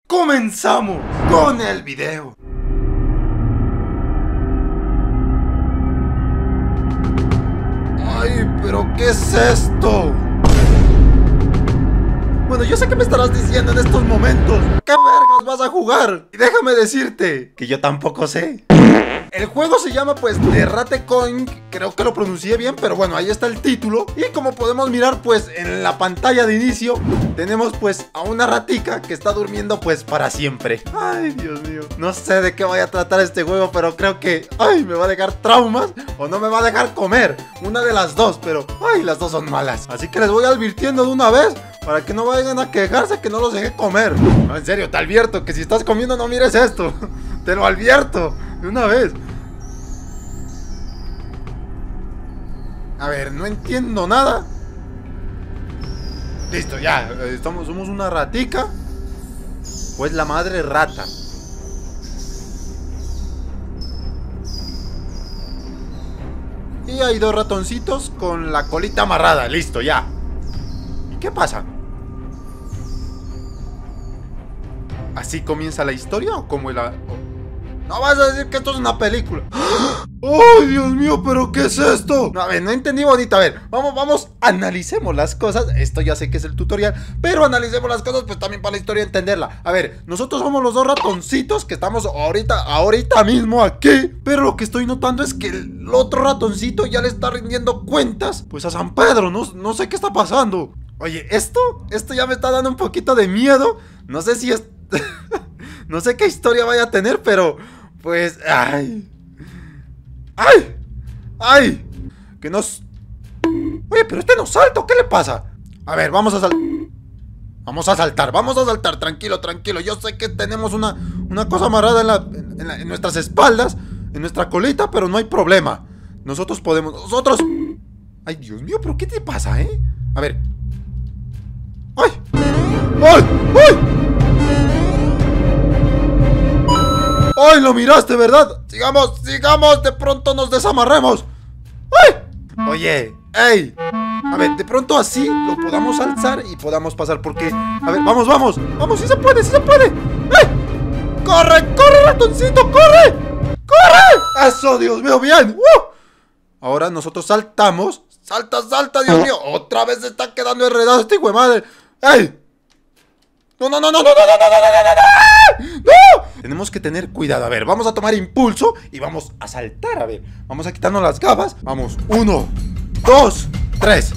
¡Comenzamos con el video! ¡Ay, pero qué es esto! Bueno, yo sé que me estarás diciendo en estos momentos, ¿qué vergas vas a jugar? Y déjame decirte que yo tampoco sé. El juego se llama pues The Ratecoin, creo que lo pronuncié bien, pero bueno, ahí está el título. Y como podemos mirar pues en la pantalla de inicio, tenemos pues a una ratica que está durmiendo pues para siempre. Ay, Dios mío, no sé de qué vaya a tratar este juego, pero creo que, ay, me va a dejar traumas o no me va a dejar comer. Una de las dos, pero, ay, las dos son malas. Así que les voy advirtiendo de una vez, para que no vayan a quejarse que no los dejé comer. No, en serio, te advierto que si estás comiendo no mires esto. Te lo advierto, de una vez. A ver, no entiendo nada. Listo, ya, somos una ratica. Pues la madre rata. Y hay dos ratoncitos con la colita amarrada, listo, ya. ¿Y qué pasa? ¿Así comienza la historia o como la...? No vas a decir que esto es una película. ¡Ay, Dios mío! ¿Pero qué es esto? No, a ver, no entendí bonito. A ver, vamos, analicemos las cosas. Esto ya sé que es el tutorial, pero analicemos las cosas pues también para la historia entenderla. A ver, nosotros somos los dos ratoncitos que estamos ahorita mismo aquí. Pero lo que estoy notando es que el otro ratoncito ya le está rindiendo cuentas pues a San Pedro. No sé qué está pasando. Oye, esto ya me está dando un poquito de miedo. No sé si es... no sé qué historia vaya a tener, pero... pues... ¡ay! ¡Ay! ¡Ay! Que nos... Oye, pero este no salta, ¿qué le pasa? A ver, vamos a saltar. Vamos a saltar, tranquilo. Yo sé que tenemos una cosa amarrada en nuestras espaldas, en nuestra colita, pero no hay problema. Nosotros podemos... ¡Ay, Dios mío! ¿Pero qué te pasa, eh? A ver. ¡Ay! ¡Ay! ¡Ay! ¡Ay, lo miraste, ¿verdad? Sigamos, de pronto nos desamarremos. ¡Ay! Oye, ¡ey! A ver, de pronto así lo podamos alzar y podamos pasar porque... A ver, vamos, sí se puede. ¡Ay! ¡Corre, ratoncito, corre! ¡Eso, Dios mío, bien! Ahora nosotros saltamos. ¡Salta, Dios mío! Otra vez se está quedando enredado este hijo de madre. ¡Ey! ¡No! Tenemos que tener cuidado. A ver, vamos a tomar impulso y vamos a saltar. A ver, vamos a quitarnos las gafas. Vamos, 1, 2, 3.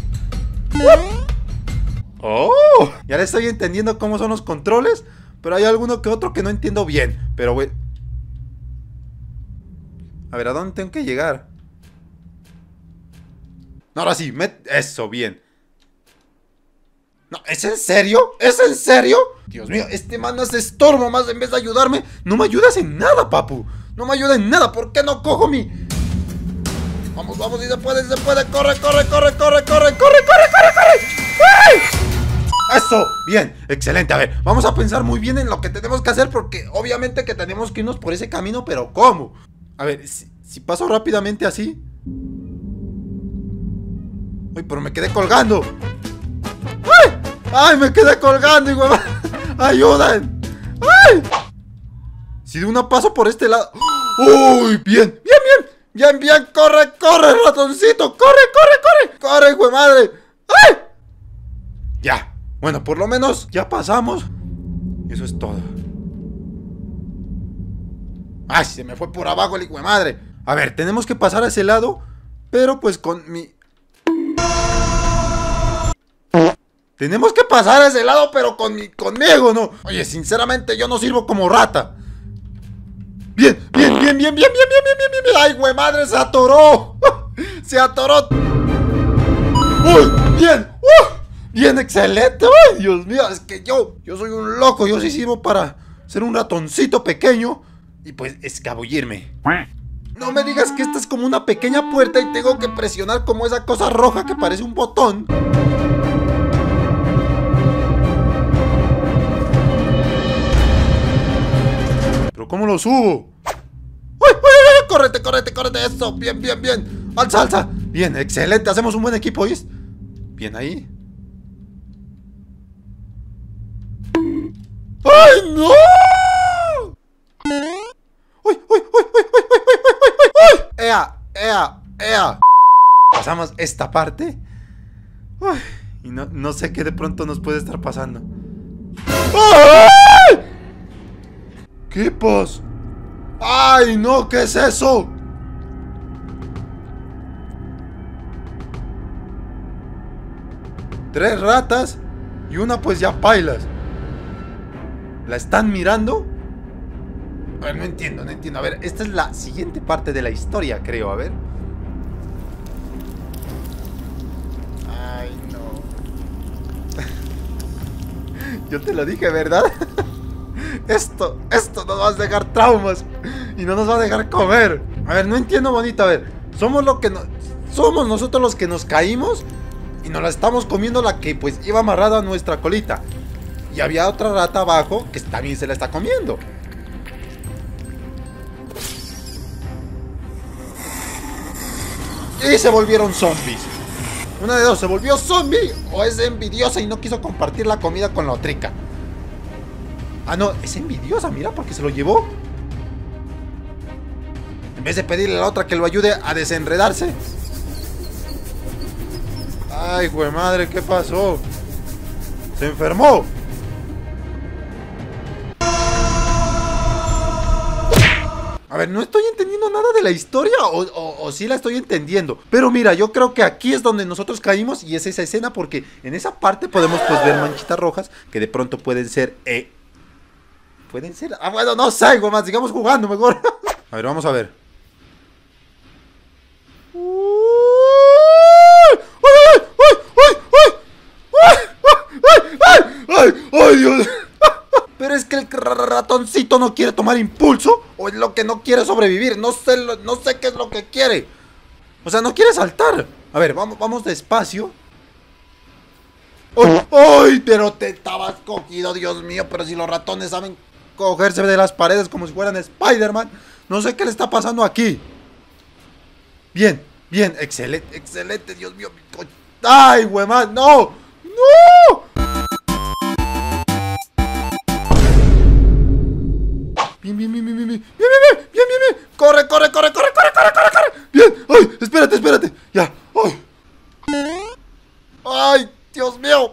¡Oh! Ya le estoy entendiendo cómo son los controles, pero hay alguno que otro que no entiendo bien. Pero, güey, a ver, ¿a dónde tengo que llegar? No, ahora sí, eso, bien. No, ¿es en serio? Dios mío, este man no se estorbo más en vez de ayudarme. No me ayudas en nada, papu. No me ayuda en nada. ¿Por qué no cojo mi...? Vamos, si se puede. Corre. ¡Ay! Eso, bien, excelente. A ver, vamos a pensar muy bien en lo que tenemos que hacer porque obviamente que tenemos que irnos por ese camino, pero ¿cómo? A ver, si paso rápidamente así. Uy, pero me quedé colgando. ¡Ay! Me quedé colgando, hijo de... ¡Ayuden! ¡Ay! Si de una paso por este lado... ¡Uy! ¡Bien! ¡Corre, ratoncito! ¡Corre, hijo de madre! ¡Ay! Ya. Bueno, por lo menos ya pasamos. Eso es todo. ¡Ay! Se me fue por abajo el hijo de madre. A ver, tenemos que pasar a ese lado, pero pues con mi... Tenemos que pasar a ese lado, pero conmigo, ¿no? Oye, sinceramente yo no sirvo como rata. Bien. ¡Ay, güey, madre! ¡Se atoró! ¡Uy! ¡Bien! ¡Bien, excelente! ¡Ay, Dios mío! Es que yo soy un loco. Yo sí sirvo para ser un ratoncito pequeño y pues escabullirme. No me digas que esta es como una pequeña puerta y tengo que presionar como esa cosa roja que parece un botón. ¿Cómo lo subo? ¡Ay! ¡Córrete! Eso, bien. Alza. Bien, excelente, hacemos un buen equipo, Bien ahí. ¡Ay, no! ¡Uy, uy, uy, uy, uy, uy, uy, uy, uy! ¡Ea, ea, ea! Pasamos esta parte. Uy, y no sé qué de pronto nos puede estar pasando. ¡Ay! ¿Qué pasa? ¡Ay, no! ¿Qué es eso? Tres ratas y una pues ya pailas. ¿La están mirando? A ver, no entiendo. A ver, esta es la siguiente parte de la historia, creo. A ver. Ay, no. Yo te lo dije, ¿verdad? Esto nos va a dejar traumas y no nos va a dejar comer. A ver, no entiendo, bonito. A ver, somos nosotros los que nos caímos y nos la estamos comiendo, la que pues iba amarrada a nuestra colita. Y había otra rata abajo que también se la está comiendo. Y se volvieron zombies. Una de dos, se volvió zombie o es envidiosa y no quiso compartir la comida con la otrica. Ah, no, es envidiosa, mira, porque se lo llevó. En vez de pedirle a la otra que lo ayude a desenredarse. Ay, güey, madre, ¿qué pasó? Se enfermó. A ver, no estoy entendiendo nada de la historia o sí la estoy entendiendo. Pero mira, yo creo que aquí es donde nosotros caímos y es esa escena, porque en esa parte podemos pues ver manchitas rojas que de pronto pueden ser... ¿Pueden ser? Ah, bueno, no sé, güey, más sigamos jugando mejor. A ver, vamos a ver. ¡Ay, Dios! Pero es que el ratoncito no quiere tomar impulso, o es lo que no quiere sobrevivir. No sé qué es lo que quiere. O sea, no quiere saltar. A ver, vamos despacio. ¡Ay! ¡Ay! Pero te estabas cogido, Dios mío. Pero si los ratones saben cogerse de las paredes como si fueran Spider-Man. No sé qué le está pasando aquí. Bien, bien, excelente, excelente, Dios mío. ¡Ay, güey, man! ¡No! ¡No! Bien, bien, bien, bien, bien, bien, bien, bien, bien, bien, bien. Corre, corre, corre, corre, corre, corre, corre, corre. Bien, ay, espérate, espérate. Ya, ay. Ay, Dios mío.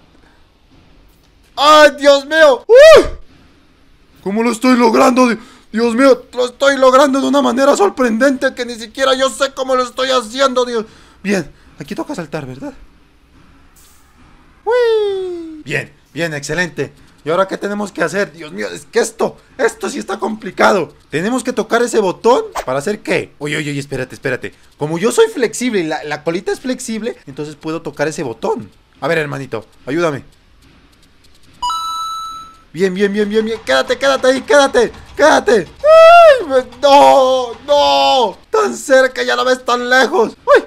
Ay, Dios mío. ¿Cómo lo estoy logrando? Dios mío, lo estoy logrando de una manera sorprendente que ni siquiera yo sé cómo lo estoy haciendo, Dios. Bien, aquí toca saltar, ¿verdad? ¡Uy! Bien, bien, excelente. ¿Y ahora qué tenemos que hacer? Dios mío, es que esto sí está complicado. Tenemos que tocar ese botón. ¿Para hacer qué? Oye, oye, espérate, espérate. Como yo soy flexible y la colita es flexible, entonces puedo tocar ese botón. A ver, hermanito, ayúdame. Bien, bien, bien, bien, bien. Quédate, quédate ahí, quédate, quédate. ¡Ay! ¡No! ¡No! Tan cerca y a la vez tan lejos. ¡Uy!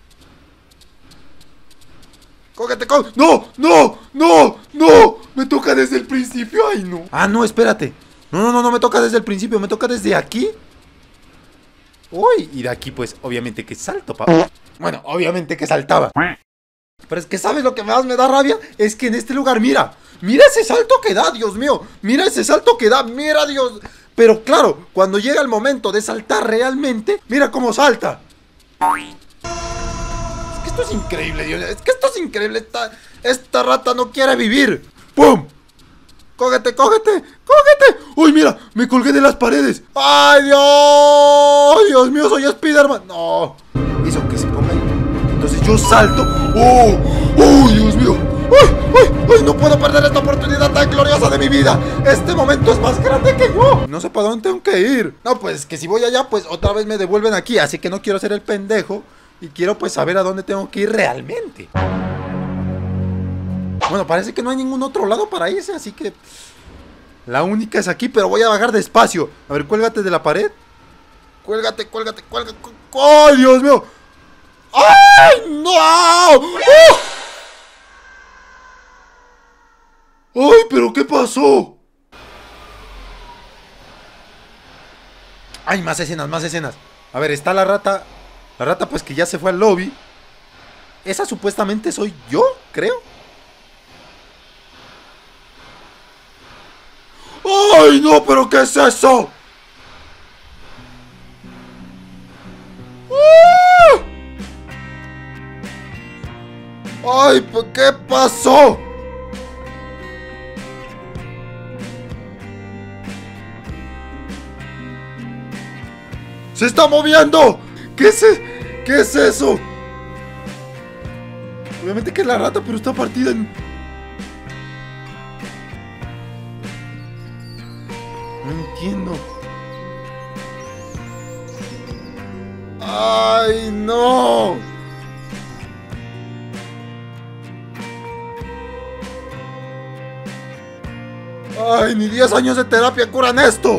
¡Cógete, cógete! ¡No! ¡No! ¡No! ¡No! Me toca desde el principio. ¡Ay, no! Ah, no, espérate. No me toca desde el principio. Me toca desde aquí. Uy, y de aquí pues obviamente que salto, papá. Bueno, obviamente que saltaba. Pero es que ¿sabes lo que más me da rabia? Es que en este lugar, mira. Mira ese salto que da, Dios mío. Mira ese salto que da, mira, Dios. Pero claro, cuando llega el momento de saltar realmente, mira cómo salta. Esto es increíble, Dios. Es que esto es increíble. Esta rata no quiere vivir. ¡Pum! ¡Cógete, cógete! ¡Cógete! ¡Uy, mira! Me colgué de las paredes. ¡Ay, Dios! ¡Dios mío, soy Spider-Man! ¡No! Eso que se ponga ahí. Entonces yo salto. ¡Oh! ¡Oh, Dios mío! ¡Ay, ay, ay! No puedo perder esta oportunidad tan gloriosa de mi vida. Este momento es más grande que yo. No sé para dónde tengo que ir. No, pues que si voy allá, pues otra vez me devuelven aquí. Así que no quiero ser el pendejo. Y quiero pues saber a dónde tengo que ir realmente. Bueno, parece que no hay ningún otro lado para irse, así que la única es aquí, pero voy a bajar despacio. A ver, cuélgate de la pared. Cuélgate, cuélgate, cuélgate. ¡Ay, Dios mío! ¡Ay, no! ¡Ay, pero qué pasó! ¡Ay, más escenas, más escenas! A ver, está la rata. La rata pues que ya se fue al lobby. Esa supuestamente soy yo, creo. ¡Ay, no! ¿Pero qué es eso? ¡Ay! ¿Qué pasó? ¡Se está moviendo! ¿Qué es eso? Obviamente que es la rata, pero está partida en... No entiendo. ¡Ay, no! ¡Ay, ni 10 años de terapia curan esto!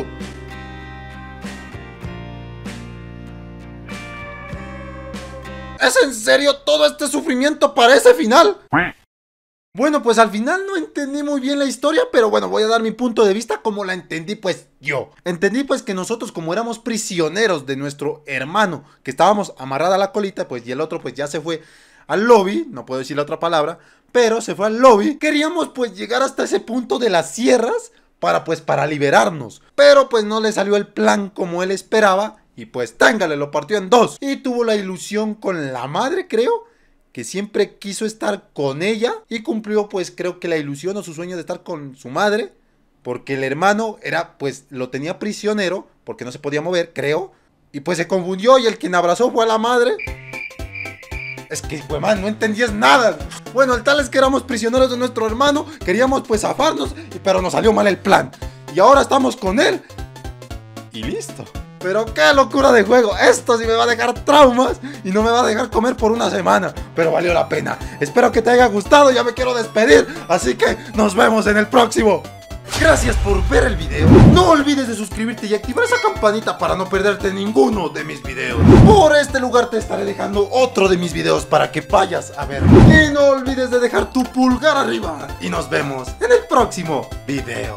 ¿Es en serio todo este sufrimiento para ese final? Bueno, pues al final no entendí muy bien la historia, pero bueno, voy a dar mi punto de vista como la entendí pues yo. Entendí pues que nosotros como éramos prisioneros de nuestro hermano, que estábamos amarrada a la colita, pues y el otro pues ya se fue al lobby, no puedo decir la otra palabra, pero se fue al lobby. Queríamos pues llegar hasta ese punto de las sierras para liberarnos, pero pues no le salió el plan como él esperaba y pues tángale, lo partió en dos. Y tuvo la ilusión con la madre, creo, que siempre quiso estar con ella y cumplió pues creo que la ilusión o su sueño de estar con su madre, porque el hermano era pues lo tenía prisionero porque no se podía mover, creo, y pues se confundió y el quien abrazó fue a la madre. Es que, pues, man, no entendías nada. Bueno, el tal es que éramos prisioneros de nuestro hermano, queríamos pues zafarnos, pero nos salió mal el plan. Y ahora estamos con él y listo. Pero qué locura de juego. Esto sí me va a dejar traumas y no me va a dejar comer por una semana, pero valió la pena. Espero que te haya gustado, ya me quiero despedir, así que nos vemos en el próximo. Gracias por ver el video. No olvides de suscribirte y activar esa campanita para no perderte ninguno de mis videos. Por este lugar te estaré dejando otro de mis videos para que vayas a ver. Y no olvides de dejar tu pulgar arriba. Y nos vemos en el próximo video.